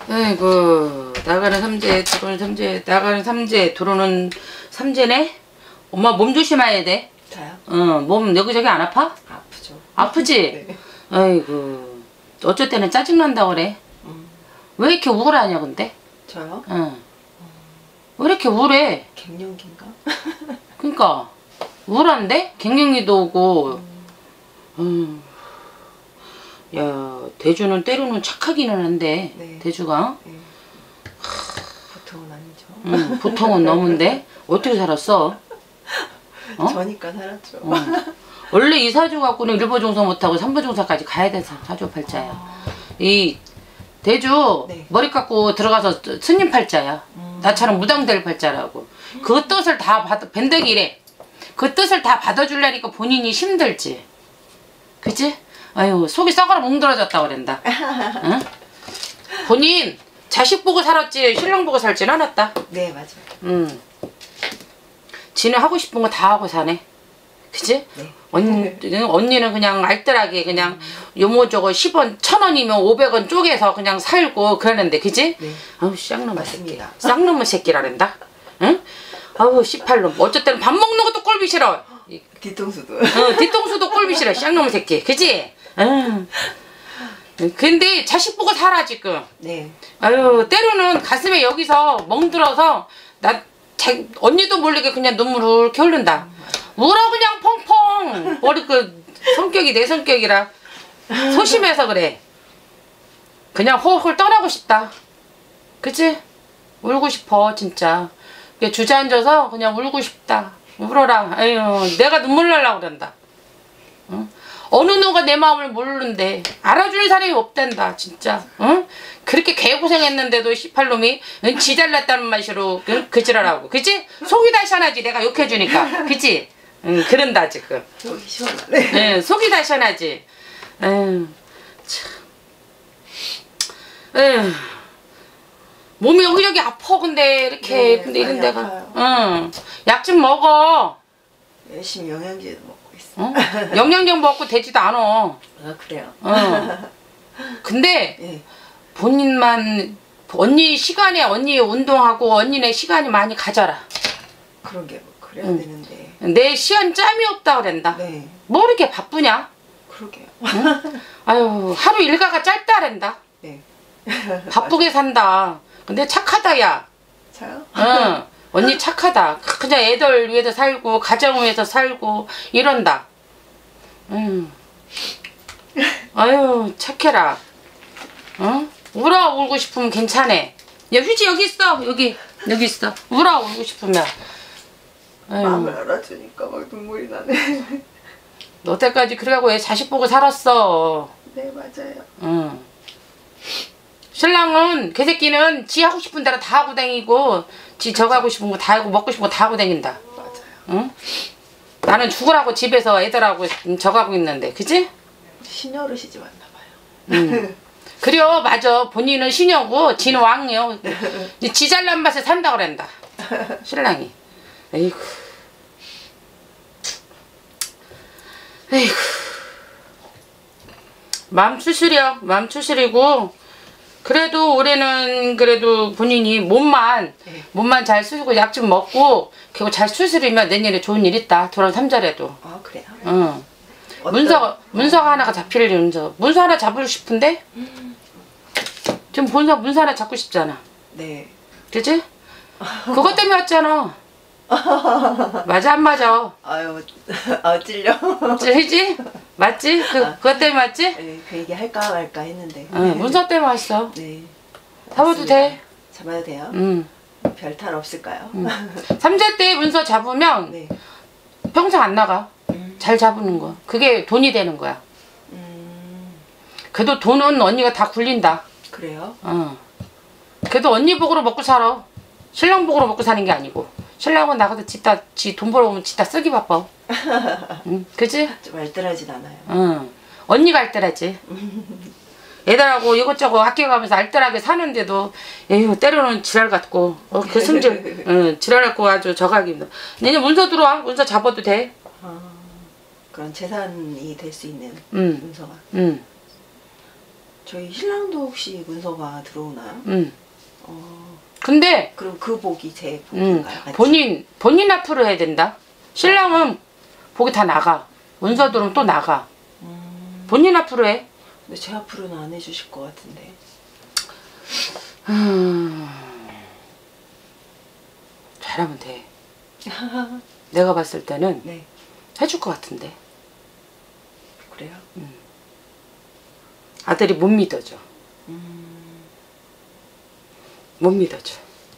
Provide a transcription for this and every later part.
아이고, 나가는 삼재, 들어오는 삼재, 나가는 삼재, 들어오는 삼재네? 엄마 몸 조심해야 돼. 저요? 몸 여기저기 안 아파? 아프죠. 아프지? 네. 아이고, 어쩔 때는 짜증난다 그래. 왜 이렇게 우울하냐, 근데? 저요? 왜 이렇게 우울해? 갱년기인가? 그니까, 우울한데? 갱년기도 오고, 야, 대주는 때로는 착하기는 한데, 네. 대주가. 네. 보통은 아니죠. 보통은 너무인데? 어떻게 살았어? 저니까 살았죠. 원래 이 사주 갖고는 1보 종사 못하고 3보 종사까지 가야 돼서 사주 팔자야. 이 대주 네. 머리 깎고 들어가서 스님 팔자야. 나처럼 무당될 팔자라고. 그 뜻을 다 받아, 밴덕이래. 그 뜻을 다 받아주려니까 본인이 힘들지. 그치? 아유, 속이 썩어라 뭉들어졌다 그랬다. 응? 본인 자식 보고 살았지 신랑 보고 살진 않았다. 네, 맞아요. 지는 하고 싶은 거 다 하고 사네. 그치? 네. 언니는 그냥 알뜰하게 그냥 요모저거 10원 1000원이면 500원 쪼개서 그냥 살고 그러는데 그치? 네. 아우 쌍놈의 맞습니다. 새끼 쌍놈의 새끼라랜다. 응? 아우 18놈 어쩔 때는 밥 먹는 것도 꼴비 싫어. 뒤통수도. 뒤통수도 꼴비 싫어 쌍놈의 새끼 그치? 근데 자식 보고 살아 지금. 네. 아유 때로는 가슴에 여기서 멍들어서 나 언니도 모르게 그냥 눈물을 이렇게 흐른다. 울어 그냥 펑펑. 머리 그 성격이 내 성격이라 소심해서 그래. 그냥 홀홀 떠나고 싶다. 그치? 울고 싶어 진짜. 주저앉아서 그냥 울고 싶다. 울어라. 아유 내가 눈물 날라 그런다. 응? 어느 누가 내 마음을 모르는데 알아주는 사람이 없단다 진짜. 응? 그렇게 개고생했는데도 18놈이 지 잘났다는 맛으로 그지랄하고 그치? 속이 다 시원하지 내가 욕해주니까 그치? 그런다 지금. 속이 시원하네. 네, 속이 다 시원하지. 에휴, 참. 에휴. 몸이 여기저기 아파 근데 이렇게 네, 근데 이런 많이 데가 아파요. 약 좀 먹어. 열심히 영양제도 먹고 있어요. 어? 영양제 먹고 되지도 않아. 아, 그래요? 근데 네. 본인만 언니 시간에 언니 운동하고 언니네 시간이 많이 가져라. 그런 게 뭐 그래야 되는데. 내 시간 짬이 없다 그랬다. 네. 뭐 이렇게 바쁘냐? 그러게요. 응? 아유 하루 일과가 짧다 그랬다. 네. 바쁘게 산다. 근데 착하다 야. 저요? 응. 언니 착하다. 그냥 애들 위해서 살고 가정 위해서 살고 이런다. 아유 착해라. 응? 울어 울고 싶으면 괜찮아. 야 휴지 여기 있어. 여기 있어. 울어 울고 싶으면. 아유, 마음을 알아주니까 막 눈물이 나네. 너 때까지 그래가고 애 자식 보고 살았어. 네, 맞아요. 응. 신랑은 그 새끼는 지 하고 싶은 대로 다 하고 다니고 지 저거 하고 싶은 거 다 하고 먹고 싶은 거 다 하고 다닌다. 맞아요. 응? 나는 죽으라고 집에서 애들하고 저거 하고 있는데 그치? 신여르시지 않나 봐요. 그래요 맞아. 본인은 신여고 지는 왕이요. 지 잘난 맛에 산다 그랬다. 신랑이. 에이구. 에이구. 마음 추스려. 마음 추스리고 그래도 올해는 그래도 본인이 몸만 잘 쓰고 약 좀 먹고 그리고 잘 추스리면 내년에 좋은 일 있다. 돌아온 삼자래도. 아, 그래요? 응. 문서가 하나가 잡힐 문서 하나 잡고 싶은데 지금 문서 하나 잡고 싶잖아. 네. 그치? 그것 때문에 왔잖아. 맞아 안 맞아? 아유, 찔려. 그지? 맞지? 그것 때문에 왔지? 네, 그 얘기 할까 말까 했는데. 문서 때문에 왔어. 네. 잡아도 돼. 잡아도 돼요? 응. 별탈 없을까요? 삼재 때 문서 잡으면 네. 평생 안 나가. 잘 잡는 거. 그게 돈이 되는 거야. 그래도 돈은 언니가 다 굴린다. 그래요? 그래도 언니 복으로 먹고 살아. 신랑 복으로 먹고 사는 게 아니고. 신랑은 나가서 지 돈 벌어오면 지 다 쓰기 바빠. 응, 그치? 좀 알뜰하진 않아요. 언니가 알뜰하지. 애들하고 이것저것 아껴가면서 알뜰하게 사는데도 에휴 때로는 지랄 같고 그 성질 지랄 같고 아주 저가기 힘들어. 내년 문서 들어와. 문서 잡아도 돼. 그런 재산이 될 수 있는 문서가. 저희 신랑도 혹시 문서가 들어오나요? 근데 그럼 그 복이 제 복인가요? 같이? 본인 앞으로 해야 된다. 신랑은 복이 다 나가. 문서 들어오면 또 나가. 본인 앞으로 해. 근데 제 앞으로는 안 해주실 것 같은데. 잘하면 돼. 내가 봤을 때는 네. 해줄 것 같은데. 그래요? 아들이 못 믿어줘. 못 믿어줘.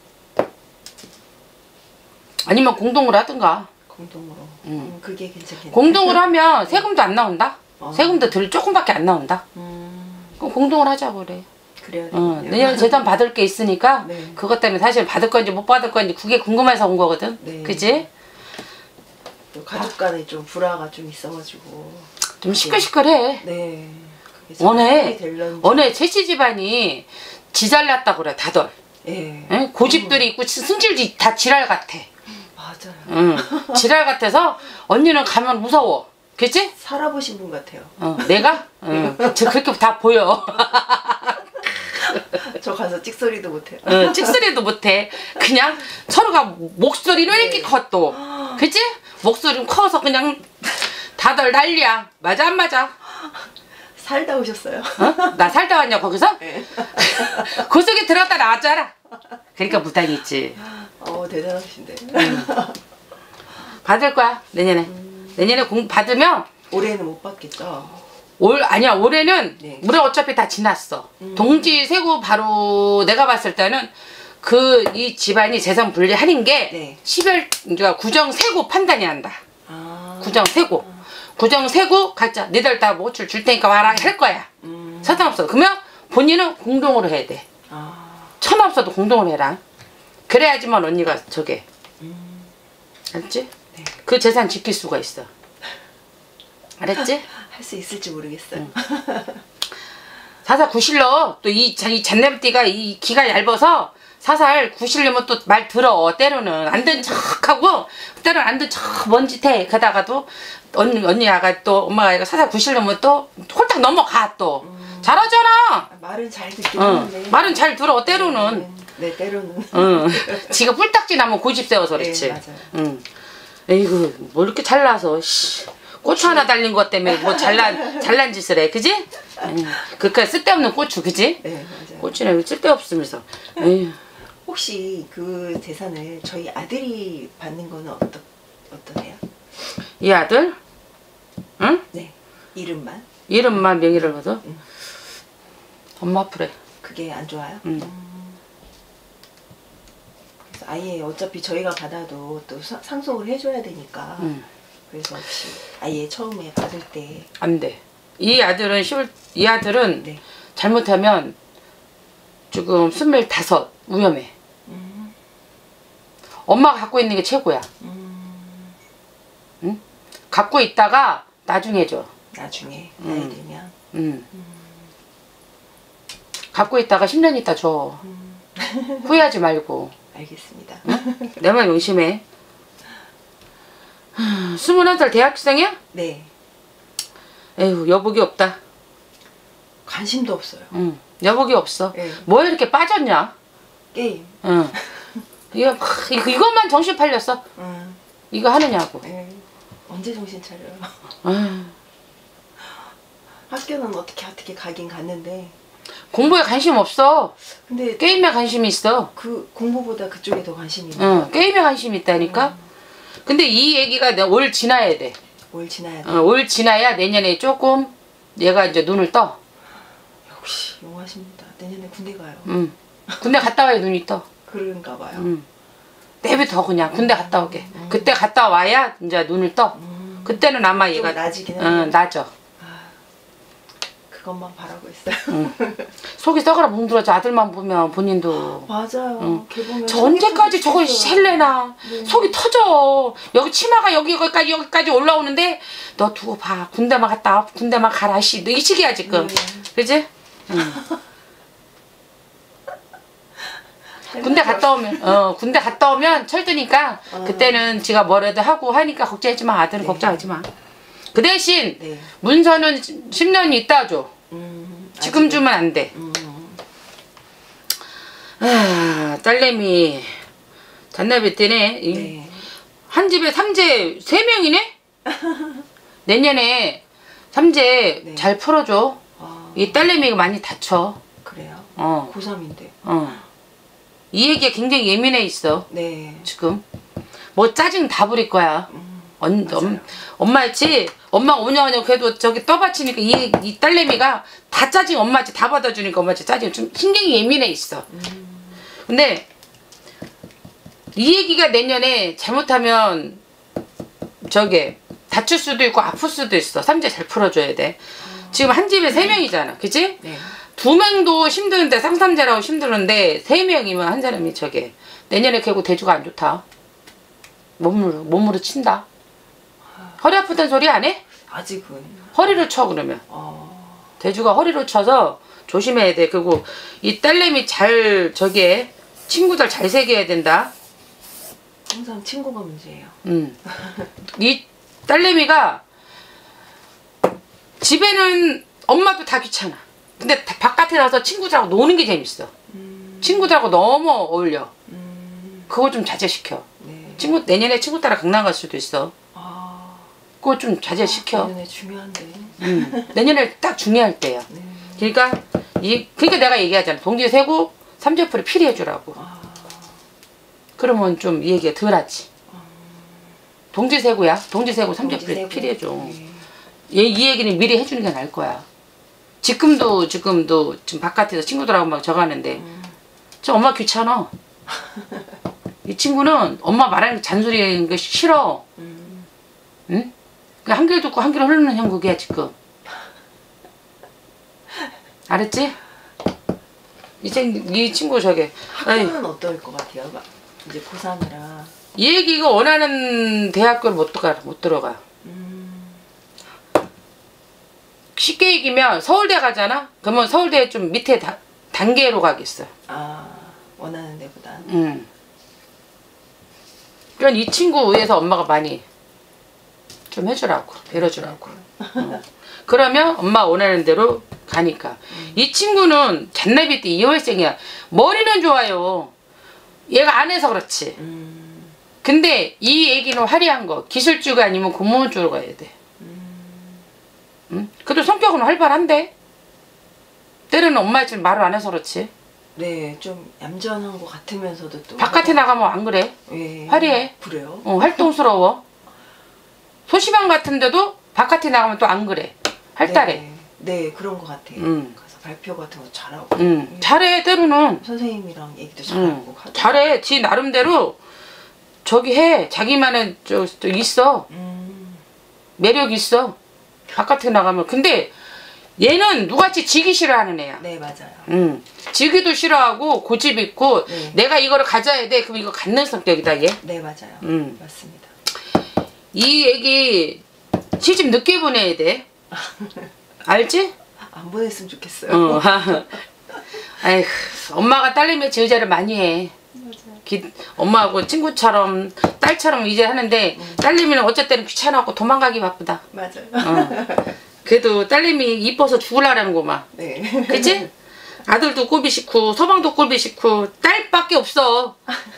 아니면 공동으로 하든가. 공동으로. 그게 괜찮겠네요. 공동으로 하면 세금도 안 나온다. 세금도 조금밖에 안 나온다. 그럼 공동으로 하자고 그래. 그래야 되겠네요. 내년 재단 받을 게 있으니까 네. 그것 때문에 사실 받을 건지 못 받을 건지 그게 궁금해서 온 거거든. 네. 그지? 또 가족 간에 좀 불화가 좀 있어가지고. 좀 시끌시끌해. 네. 그게 잘 해결이 될런지. 원래 채씨 집안이 지잘났다 그래 다들. 예. 응? 고집들이 있고 승질이 다 지랄 같아. 맞아요. 응. 지랄 같아서 언니는 가면 무서워. 그치? 살아보신 분 같아요. 내가? 응. 저 그렇게 다 보여. 저 가서 찍소리도 못해요. 찍소리도 못해. 그냥 서로가 목소리는 왜 이렇게 커 또. 그치? 목소리는 커서 그냥 다들 난리야. 맞아 안 맞아? 살다 오셨어요? 나 살다 왔냐 거기서? 네. 그 속에 들어갔다 나왔잖아. 그러니까 부담이 있지. 대단하신데. 받을 거야 내년에. 내년에 받으면 올해는 못 받겠죠? 아니야 올해는 네. 우리 어차피 다 지났어. 동지 세고 바로 내가 봤을 때는 이 집안이 재산 분리하는 게 네. 10월 그러니까 구정 세고 판단이 난다. 아. 구정 세고 구정 세고 각자 니들 다 모출 줄 테니까 와라 할 거야. 상관없어. 그러면 본인은 공동으로 해야 돼. 천 없어도 공동으로 해라. 그래야지만 언니가 저게 알았지? 네. 그 재산 지킬 수가 있어. 알았지? 할 수 있을지 모르겠어요. 사살 구실러 또 이 잔냄띠가 이 기가 얇아서 사살 구실려면 또 말 들어. 때로는 안 된 척하고 때로는 안 된 척 뭔짓 해. 그러다가도 언니가 또 엄마가 이거 사살 구실려면 또 홀딱 넘어가 또. 잘하잖아. 말은 잘 듣긴 하는데. 말은 잘 들어. 때로는. 네, 때로는. 지가 뿔딱지 나면 고집 세워서 그렇지. 네, 맞아요. 에이구 뭐 이렇게 잘나서 씨. 고추 하나 달린 것 때문에 뭐 잘난 짓을 해. 그지? 그니까 쓸데없는 고추 그지? 네, 맞아요. 고추는 쓸데없으면서. 에휴. 혹시 그 재산을 저희 아들이 받는 거는 어떠세요? 이 아들? 응? 네. 이름만? 이름만 명의를 받아? 엄마 앞으로 해. 그게 안 좋아요? 그래서 아예 어차피 저희가 받아도 또 상속을 해줘야 되니까. 그래서 혹시 아예 처음에 받을 때 안 돼. 이 아들은 네. 잘못하면 지금 25 위험해. 엄마가 갖고 있는 게 최고야. 응? 갖고 있다가 나중에 줘. 나중에 나이 들면 갖고 있다가 10년 있다 줘. 후회하지 말고. 알겠습니다. 내 말 명심해. 21살 대학생이야? 네. 에휴 여복이 없다. 관심도 없어요. 여복이 없어. 네. 뭐에 이렇게 빠졌냐? 게임. 이것만 정신 팔렸어. 이거 하느냐고. 네. 언제 정신 차려요? 아유, 학교는 어떻게 가긴 갔는데 공부에 관심 없어. 근데 게임에 관심이 있어. 그 공부보다 그쪽에 더 관심이 있는 것 게임에 관심이 있다니까. 근데 이 얘기가 올 지나야 돼. 올 지나야 돼. 올 지나야 내년에 조금 얘가 이제 눈을 떠. 역시 용하십니다. 내년에 군대 가요. 군대 갔다 와야 눈이 떠. 그런가 봐요. 내비둬 그냥 군대 갔다 오게. 그때 갔다 와야 이제 눈을 떠. 그때는 아마 좀 얘가 나아지긴 해요. 나죠. 그것만 바라고 있어요. 속이 썩어라 뭉들어져. 아들만 보면 본인도. 맞아요. 걔 보면 저 언제까지 저거 셀래나. 속이 터져. 여기 치마가 여기까지 올라오는데 너 두고 봐. 군대만 가라 씨. 너 이 시기야 지금. 그지? 군대 갔다 오면 철드니까 그때는 지가 뭐라도 하고 하니까 걱정하지 마. 아들은 걱정하지 마. 그 대신 네. 문서는 10년 있다 줘. 지금 주면 안 돼. 아, 딸내미 잔나비 때네. 네. 한 집에 삼재 3명이네? 내년에 삼재 네. 잘 풀어줘. 아, 이 딸내미가 많이 다쳐. 그래요? 어. 고3인데. 이 얘기가 굉장히 예민해 있어. 네. 지금. 뭐 짜증 다 부릴 거야. 맞아요. 엄마였지? 엄마 오냐오냐 그래도 저기 떠받치니까 이 딸내미가 다 짜증 엄마한테 다 받아주니까 엄마한테 짜증 좀 신경이 예민해 있어. 근데 이 얘기가 내년에 잘못하면 저게 다칠 수도 있고 아플 수도 있어. 삼재 잘 풀어줘야 돼. 지금 한 집에 3명이잖아. 그치? 네. 2명도 힘드는데 상삼재라고 힘드는데 3명이면 한 사람이 저게 내년에 결국 대주가 안 좋다. 몸으로 친다. 허리 아프다는 소리 안 해? 아직은. 허리로 쳐 그러면. 대주가 허리로 쳐서 조심해야 돼. 그리고 이 딸내미 잘 저게 친구들 잘 새겨야 된다. 항상 친구가 문제예요. 이 딸내미가 집에는 엄마도 다 귀찮아. 근데 바깥에 나가서 친구들하고 노는 게 재밌어. 친구들하고 너무 어울려. 그거 좀 자제시켜. 네. 내년에 친구 따라 강남 갈 수도 있어. 그거 좀 자제시켜. 내년에 중요한데. 내년에 딱 중요할 때야. 네. 그러니까 내가 얘기하잖아. 동지 세고 삼재풀이 필요해주라고. 그러면 좀 이 얘기가 덜하지. 동지 세고야. 동지 세고 삼재풀이 필요해줘. 네. 이 얘기는 미리 해주는 게 나을 거야. 지금 바깥에서 친구들하고 막 저거 하는데 저 엄마 귀찮아. 이 친구는 엄마 말하는 거 잔소리하는 거 싫어. 응? 한길 듣고 한길 흐르는 형국이야 지금. 알았지? 이 친구 저게. 학교는 어떨 것 같아요? 이제 고3이라. 이 얘기가 원하는 대학교를 못 들어가. 쉽게 얘기면 서울대 가잖아? 그러면 서울대 좀 밑에 단계로 가겠어. 원하는 데보다. 그러니까 이 친구 위해서 엄마가 많이 좀 해주라고, 배려주라고. 그러면 엄마 원하는 대로 가니까. 이 친구는 잔나비 때 2월생이야. 머리는 좋아요. 얘가 안 해서 그렇지. 근데 이 얘기는 화려한 거. 기술주가 아니면 공무원 쪽으로 가야 돼. 응? 그래도 성격은 활발한데. 때로는 엄마처럼 말을 안 해서 그렇지. 네, 좀 얌전한 것 같으면서도 또. 바깥에 나가면 안 그래. 예. 화려해. 그래요? 활동스러워. 소시방 같은데도 바깥에 나가면 또 안 그래. 활달해. 네, 그런 것 같아요. 가서 발표 같은 거 잘하고. 잘해, 때로는. 선생님이랑 얘기도 잘하고. 잘해. 지 나름대로 저기 해. 자기만의 저 있어. 매력 있어. 바깥에 나가면. 근데 얘는 누구같이 지기 싫어하는 애야. 네, 맞아요. 지기도 싫어하고 고집 있고 네. 내가 이거를 가져야 돼. 그럼 이거 갖는 성격이다, 얘. 네, 맞아요. 맞습니다. 이 애기 시집 늦게 보내야 돼. 알지? 안 보냈으면 좋겠어요. 아이고, 엄마가 딸내미 지의자를 많이 해. 맞아요. 엄마하고 친구처럼 딸처럼 이제 하는데 딸내미는 어쩔 때는 귀찮아갖고 도망가기 바쁘다. 맞아요. 그래도 딸내미 이뻐서 죽으려는 거만. 네. 그치? 아들도 꼴비 싫고 서방도 꼴비 싫고 딸밖에 없어.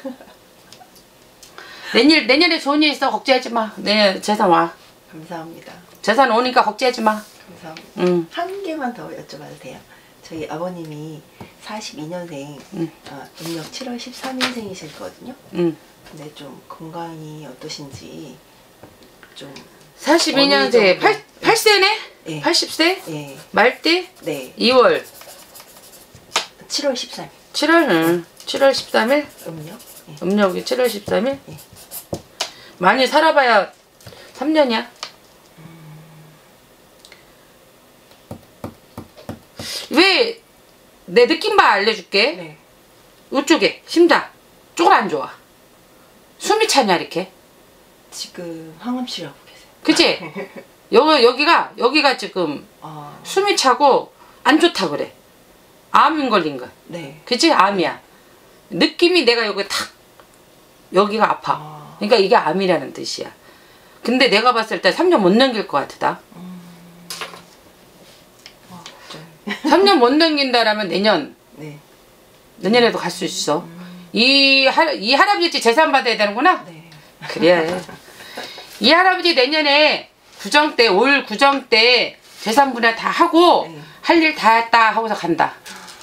내년에 좋은 일 있어. 걱정하지 마. 내년 재산 와. 감사합니다. 재산 오니까 걱정하지 마. 감사합니다. 한 개만 더 여쭤봐도 돼요? 저희 아버님이 42년생, 음력 7월 13일생이시거든요. 근데 좀 건강이 어떠신지 좀. 42년생 8세네? 네. 80세? 네. 말띠? 네. 2월 7월 13일. 7월 13일? 음력? 네. 음력이 7월 13일? 네. 많이 살아봐야 3년이야. 왜 내 느낌만 알려줄게. 네. 이쪽에 심장 쪽은 안 좋아. 숨이 차냐 이렇게. 지금 항암치료하고 계세요. 그치? 여기가 지금 숨이 차고 안 좋다 그래. 암인 걸린 거. 네. 그치? 암이야. 느낌이 내가 여기 탁 여기가 아파. 그러니까 이게 암이라는 뜻이야. 근데 내가 봤을 때 3년 못 넘길 것 같다. 3년 못 넘긴다라면 내년. 네. 내년에도 갈 수 있어. 이 할아버지 재산 받아야 되는구나? 네. 그래. 이 할아버지 내년에 구정 때, 올 구정 때 재산 분할 다 하고 네. 할 일 다 했다 하고서 간다.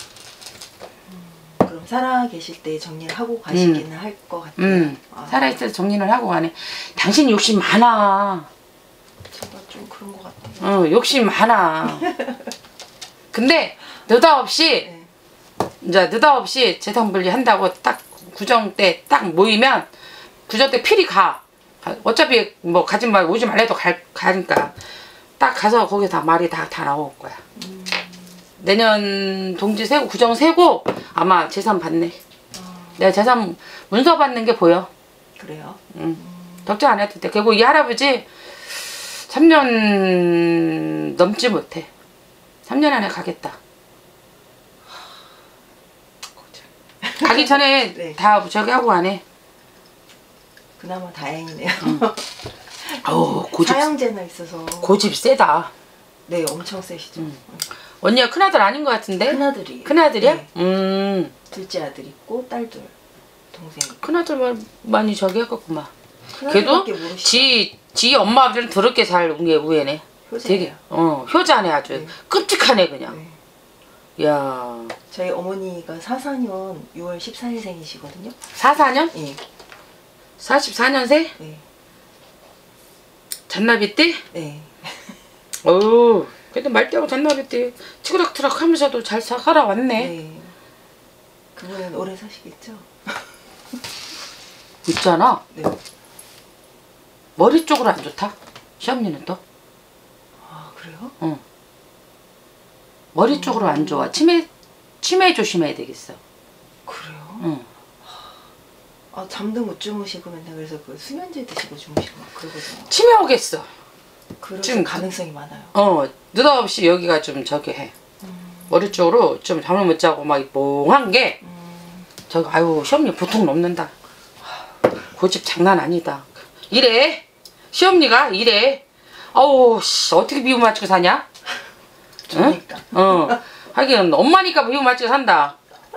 그럼 살아 계실 때 정리를 하고 가시기는 할 것 같아요. 살아있을 때 정리를 하고 가네. 당신 욕심 많아. 제가 좀 그런 것 같아요. 욕심 많아. 근데 느닷없이 네. 이제 느닷없이 재산 분리 한다고 딱 구정 때 딱 모이면 구정 때 필히 가. 어차피 뭐 가지 말 오지 말래도 가니까 딱 가서 거기서 말이 다 나올 거야. 내년 동지 세고 구정 세고 아마 재산 받네. 내가 재산 문서 받는 게 보여. 그래요? 걱정 안 해도 돼. 그리고 이 할아버지 3년 넘지 못해. 3년 안에 가겠다. 가기 전에 네. 다 저기 하고 가네. 그나마 다행이네요. 고집. 사형제나 있어서. 고집 세다. 네, 엄청 세시죠. 언니가 큰아들 아닌 것 같은데? 큰아들이. 큰아들이야? 네. 둘째 아들 있고 딸둘 동생. 큰아들만 많이 저기 했겠구만. 걔도 지 엄마 아버지는 더럽게 잘 우애네. 되게 효자네 아주. 네. 끔찍하네 그냥. 네. 야. 저희 어머니가 44년 6월 14일생이시거든요. 44년? 네. 44년생? 네. 잔나비 때? 네. 어우, 그래도 말대하고 잔나비 때 치그락트락 하면서도 잘 살아왔네. 네. 그분은 오래 사시겠죠? 있잖아. 네. 머리 쪽으로 안 좋다. 시험니는 또? 아, 그래요? 응. 머리 쪽으로 안 좋아. 치매 조심해야 되겠어. 그래요? 응. 아, 잠도 못 주무시고 맨날 그래서 그 수면제 드시고 주무시고 막 그러거든요. 치매 오겠어. 그럴 지금 가능성이 많아요. 느닷없이 여기가 좀 저기 해. 머리 쪽으로 좀 잠을 못 자고 막 몽한 게 저기 아유 시험니 보통 넘는다. 고집 장난 아니다. 이래 시험니가 이래. 아우 씨 어떻게 비유 맞추고 사냐? 좋으니까. 응? 하긴 엄마니까 비유 맞추고 산다.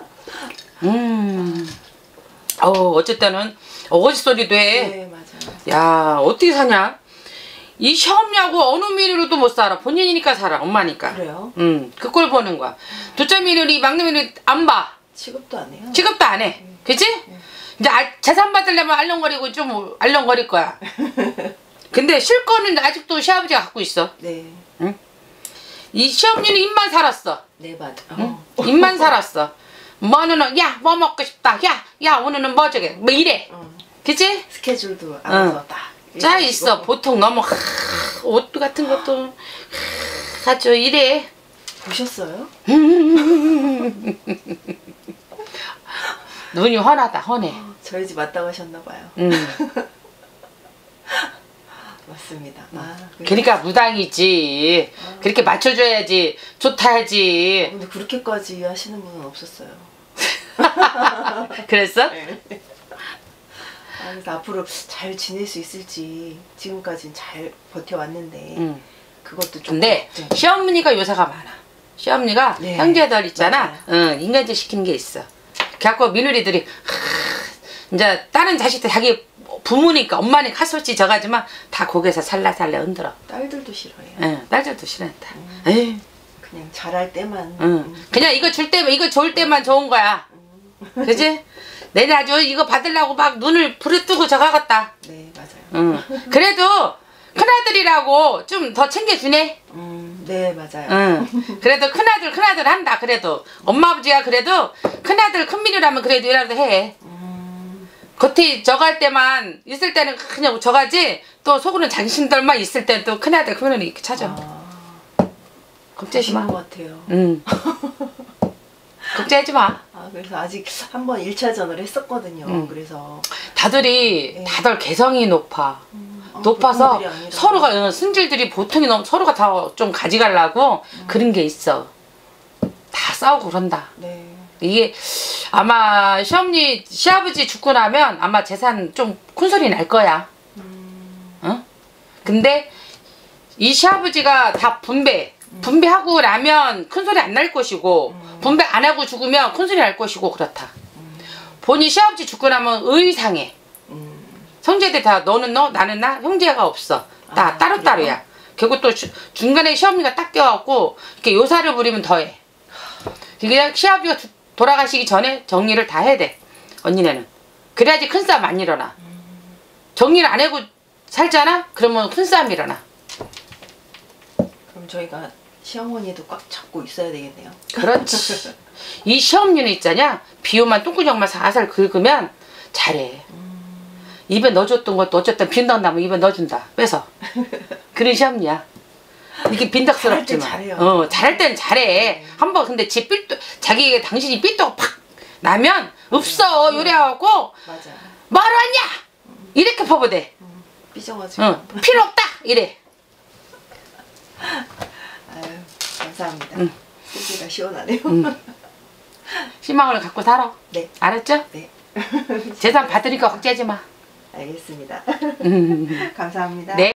어쨌든은 어거지 소리도 해. 네, 맞아요. 야 어떻게 사냐? 이 시험냐고 어느 미래로도 못 살아. 본인이니까 살아. 엄마니까. 그래요? 그걸 보는 거야. 둘째 며느리 막내 며느리 안 봐. 취급도 안 해요? 취급도 안 해. 그치? 이제 재산 받으려면 알렁거리고 좀 알렁거릴 거야. 근데 실권은 아직도 시아버지가 갖고 있어. 네. 응? 이 시어머니는 입만 살았어. 네, 맞아. 응? 입만 살았어. 뭐는 야 뭐 먹고 싶다. 야 오늘은 뭐 저게 뭐 이래. 그치? 스케줄도 알아서 딱. 짜 있어. 보통 너무 옷 같은 것도 아주 이래. 보셨어요? 눈이 환하다. 환해. 저희 집 왔다 가셨나봐요. 맞습니다. 그러니까 무당이지. 그렇게 맞춰줘야지. 좋다 하지. 근데 그렇게까지 하시는 분은 없었어요. 그랬어? 네. 그래서 앞으로 잘 지낼 수 있을지 지금까지는 잘 버텨왔는데 그것도 좀. 근데 시어머니가 요사가 많아. 시어머니가 네. 형제들 있잖아. 인간질 시키는 게 있어. 그래갖고 며느리들이 이제 다른 자식들 자기 부모니까 엄마니까 하소지 저가지만 다 고개에서 살라살라 흔들어. 딸들도 싫어해요. 응, 딸들도 싫어한다. 에이. 그냥 잘할 때만. 그냥 이거 줄 때만 이거 좋을 때만 좋은 거야. 그지? 내내 아주 이거 받으려고 막 눈을 부르뜨고 저가겠다. 네, 맞아요. 그래도 큰아들이라고 좀 더 챙겨주네. 네, 맞아요. 그래도 큰아들 한다. 그래도 엄마 아버지가 그래도 큰아들 큰미누라면 그래도 이라도 해. 겉에 저갈 때만 있을 때는 그냥 저가지 또 속으로는 자신들만 있을 때는 또 큰아들 큰미누를 이렇게 찾아. 걱정하지 마. 것 같아요. 걱정하지 마. 그래서 아직 한번 1차전을 했었거든요. 그래서 다들 개성이 높아. 높아서 서로가 승질들이 보통이 너무 서로가 다 좀 가져가려고 그런 게 있어. 다 싸우고 그런다. 네. 이게 아마 시아버지 죽고 나면 아마 재산 좀 큰 소리 날 거야. 응? 근데 이 시아버지가 다 분배 분배하고 나면 큰소리 안 날 것이고 분배 안 하고 죽으면 큰소리 날 것이고 그렇다. 본인 시아버지 죽고 나면 의상해. 형제들 다 너는 너 나는 나 형제가 없어. 다 따로따로야. 결국 또 중간에 시어머니가 딱 껴갖고 이렇게 요사를 부리면 더해. 그냥 시아버지가 돌아가시기 전에 정리를 다 해야 돼. 언니네는. 그래야지 큰 싸움 안 일어나. 정리를 안 하고 살잖아? 그러면 큰 싸움 일어나. 그럼 저희가 시어머니도 꽉 잡고 있어야 되겠네요. 그렇지. 이 시어머니는 있잖냐? 비오만 똥구녕만 살살 긁으면 잘해. 입에 넣어줬던 것도 어쨌든 빈덕 나면 입에 넣어준다. 빼서. 그런 시어머니야. 이게 빈덕스럽지만. 잘할 땐 잘해요. 잘할 때는 잘해. 한번 근데 자기 당신이 삐떡 팍 나면 없어. 요래하고 맞아. 뭐하러 왔냐? 이렇게 퍼부대. 삐져가지고. 필요 없다. 이래. 아유, 감사합니다. 속이가 시원하네요. 희망을 갖고 살아. 네. 알았죠? 네. 재산 받으니까 걱정하지 마. 알겠습니다. 감사합니다. 네.